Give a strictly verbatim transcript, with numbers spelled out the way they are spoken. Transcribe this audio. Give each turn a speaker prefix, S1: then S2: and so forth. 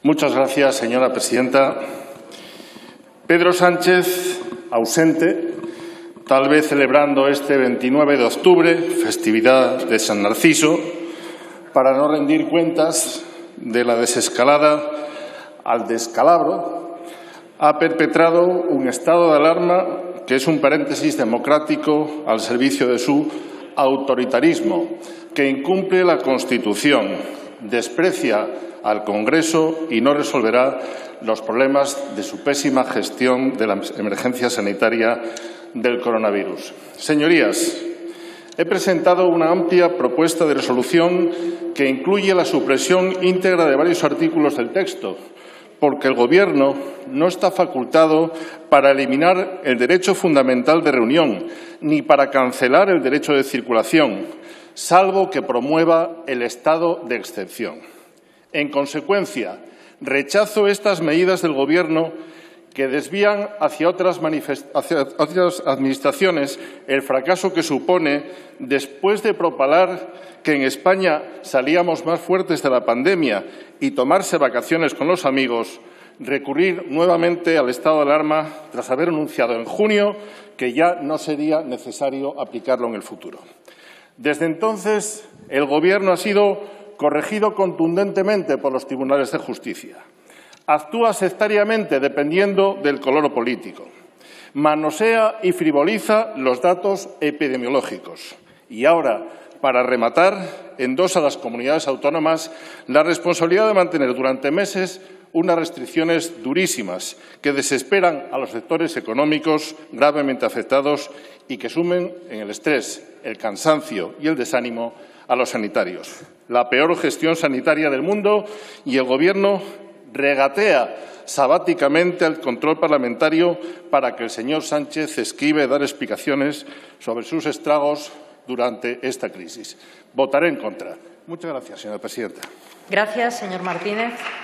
S1: Muchas gracias, señora presidenta. Pedro Sánchez, ausente, tal vez celebrando este veintinueve de octubre, festividad de San Narciso, para no rendir cuentas de la desescalada al descalabro, ha perpetrado un estado de alarma que es un paréntesis democrático al servicio de su autoritarismo, que incumple la Constitución, desprecia al Congreso y no resolverá los problemas de su pésima gestión de la emergencia sanitaria del coronavirus. Señorías, he presentado una amplia propuesta de resolución que incluye la supresión íntegra de varios artículos del texto, porque el Gobierno no está facultado para eliminar el derecho fundamental de reunión ni para cancelar el derecho de circulación, salvo que promueva el estado de excepción. En consecuencia, rechazo estas medidas del Gobierno que desvían hacia otras, hacia otras administraciones el fracaso que supone, después de propalar que en España salíamos más fuertes de la pandemia y tomarse vacaciones con los amigos, recurrir nuevamente al estado de alarma tras haber anunciado en junio que ya no sería necesario aplicarlo en el futuro. Desde entonces, el Gobierno ha sido corregido contundentemente por los tribunales de justicia. Actúa sectariamente dependiendo del color político. Manosea y frivoliza los datos epidemiológicos. Y ahora, para rematar, endosa a las comunidades autónomas la responsabilidad de mantener durante meses unas restricciones durísimas que desesperan a los sectores económicos gravemente afectados y que sumen en el estrés, el cansancio y el desánimo a los sanitarios. La peor gestión sanitaria del mundo y el Gobierno regatea sabáticamente al control parlamentario para que el señor Sánchez esquive dar explicaciones sobre sus estragos durante esta crisis. Votaré en contra. Muchas gracias, señora presidenta.
S2: Gracias, señor Martínez.